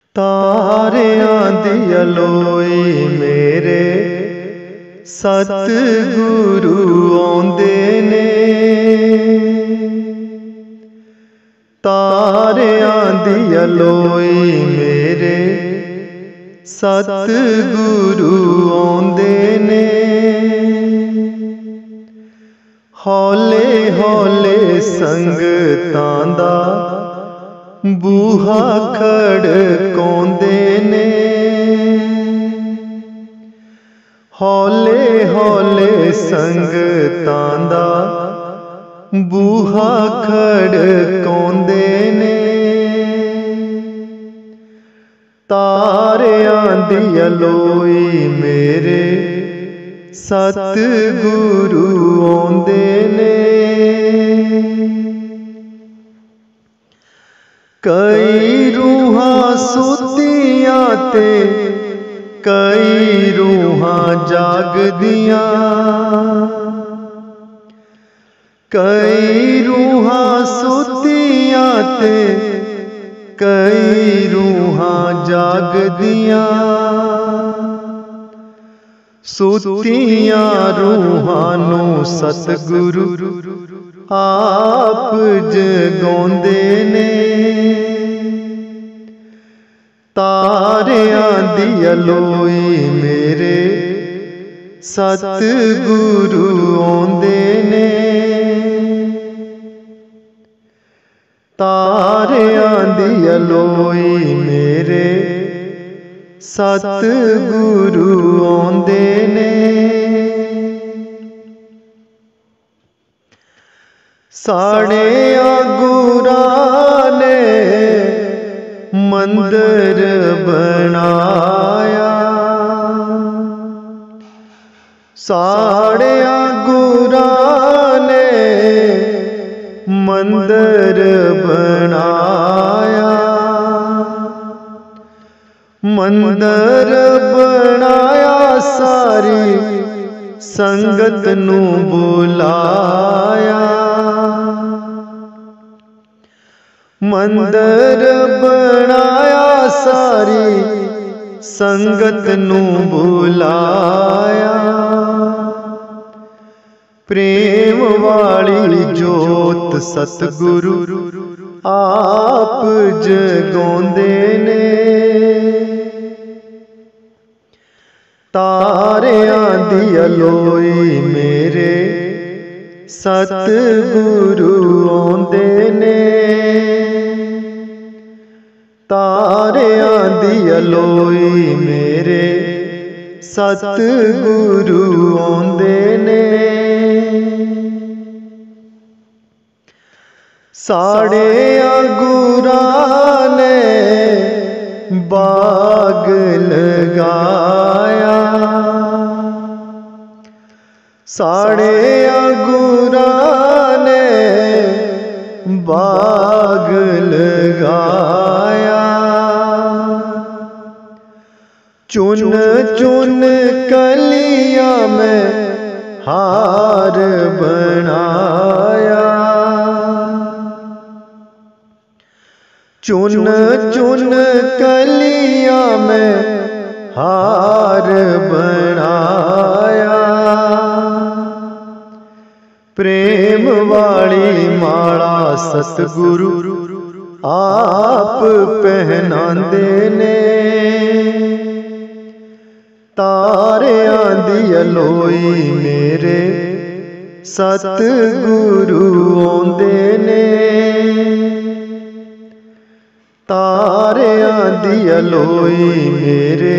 तारियां दी alloy मेरे सतगुरु आउंदे ने। तारियां दी alloy मेरे सतगुरु आउंदे ने। हौले हौले संगतां दा बूहा खड़काउंदे ने। हौले हौले संगतां दा बूहा खड़काउंदे ने। तारियां दी अलोई मेरे सतगुरु आउंदे ने। कई रूहां सुतियां ते कई रूहां जागदियां। कई रूहां सुतियां ते कई रूहां जागदियां। सुतियां रूहां नू सतगुरु आप जगाउंदे ने। तारियां दी अलोई मेरे सतगुरु आउंदे ने। तारियां दी अलोई मेरे सतगुरु आउंदे ने। साढ़े गुरां ने मंदिर बनाया। साढ़े गुरां ने मंदिर बनाया। मंदिर बनाया सारी संगत नू बुलाया। मंदिर बनाया सारी संगत नू बुलाया। प्रेम वाली जोत सतगुरु आप जगाउंदे ने। तारियां दी अलोई मेरे सतगुरु आउंदे ने। तारियां दी अलोई मेरे सतगुरु आउंदे ने। साढ़े गुरां ने बाग लगाया। साढ़े गुरां ने बाग लगाया। चुन चुन कलियां में हार बनाया। चुन चुन कलियां में हार बनाया। प्रेम वाली माला सतगुरु आप पहनांदे ने। तारियां दी अलोई मेरे सतगुरु आउंदे ने। तारियां दी अलोई मेरे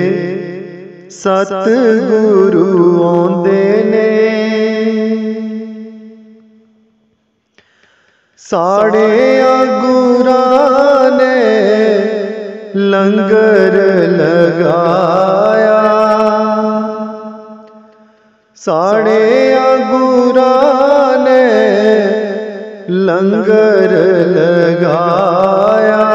सतगुरु आउंदे ने। साढ़े गुरां ने लंगर लगाया। साढ़े गुरां ने लंगर लगाया।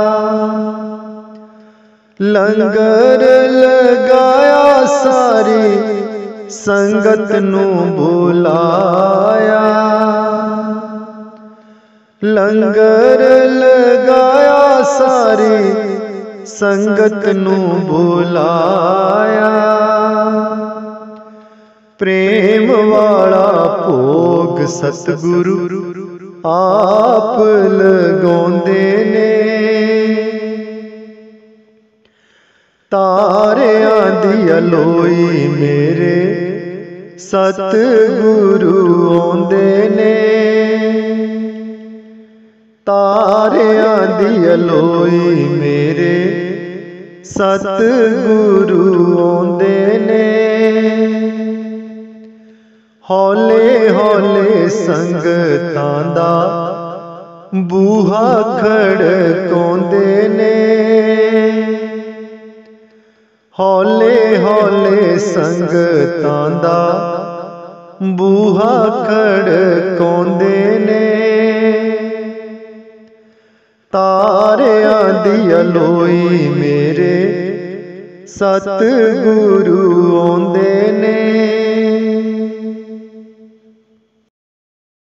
लंगर लगाया सारी संगत नू बुलाया। लंगर लगाया सारी संगत नू बुलाया। प्रेम वाला भोग सतगुरु आप लगाउंदे ने। तारियां दी अलोई मेरे सतगुरु आउंदे ने। तारियां दी अलोई मेरे सतगुरु आउंदे ने। हौले हौले संगतां दा बूहा खड़काउंदे ने। हौले हौले संगतां दा बूहा खड़काउंदे ने। तारियां दी अलोई मेरे सतगुरु